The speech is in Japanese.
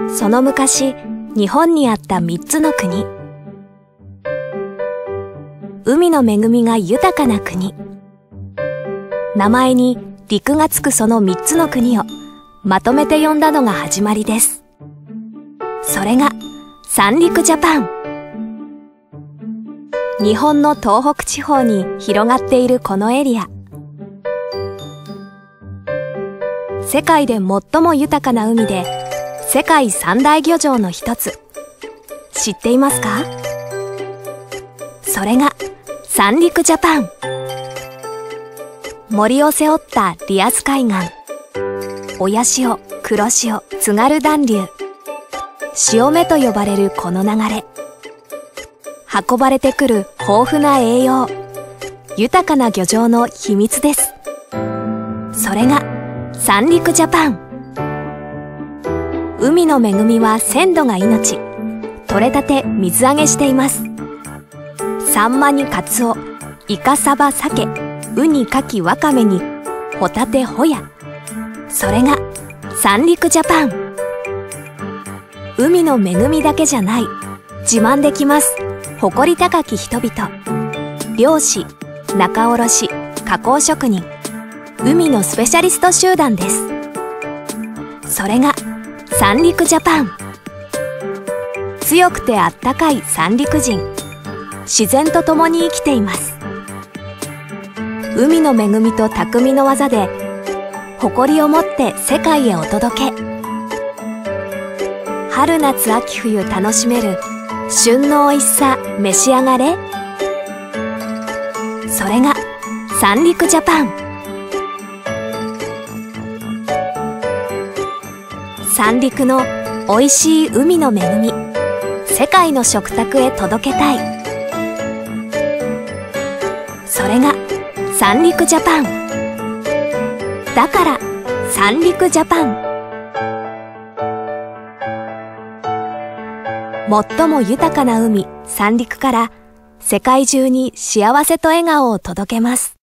その昔、日本にあった3つの国。海の恵みが豊かな国。名前に陸がつくその3つの国をまとめて呼んだのが始まりです。それが三陸ジャパン。日本の東北地方に広がっているこのエリア。世界で最も豊かな海で世界三大漁場の一つ。知っていますか？それが三陸ジャパン。森を背負ったリアス海岸、親潮、黒潮、津軽暖流、潮目と呼ばれるこの流れ。運ばれてくる豊富な栄養、豊かな漁場の秘密です。それが三陸ジャパン。海の恵みは鮮度が命。取れたて水揚げしています。サンマにカツオ、イカサバ鮭、ウニカキワカメにホタテホヤ。それが三陸ジャパン。海の恵みだけじゃない、自慢できます誇り高き人々。漁師、仲卸、加工職人、海のスペシャリスト集団です。それが三陸ジャパン。強くてあったかい三陸人、自然と共に生きています。海の恵みと匠の技で誇りを持って世界へお届け。春夏秋冬楽しめる旬のおいしさ召し上がれ。それが三陸ジャパン。三陸のおいしい海の恵み、世界の食卓へ届けたい。それが三陸ジャパン。だから三陸ジャパン。最も豊かな海、三陸から世界中に幸せと笑顔を届けます。